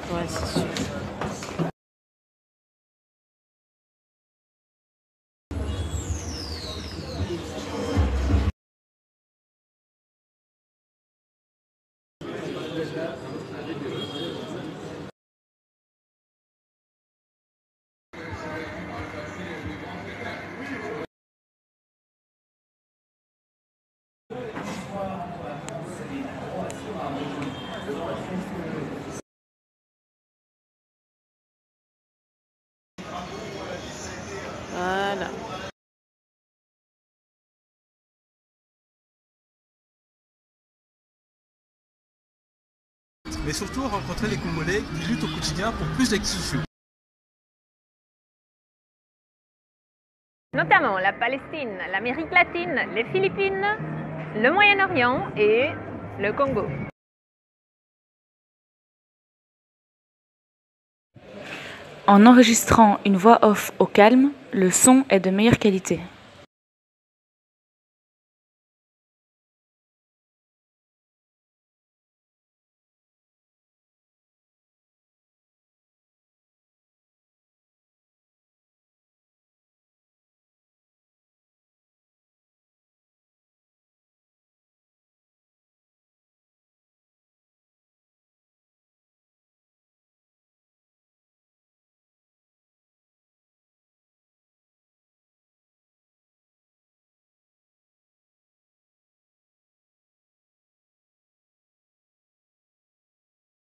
Ouais, c'est sûr. Voilà. Mais surtout rencontrer les Congolais qui luttent au quotidien pour plus d'acquisitions. Notamment la Palestine, l'Amérique latine, les Philippines, le Moyen-Orient et le Congo. En enregistrant une voix off au calme, le son est de meilleure qualité.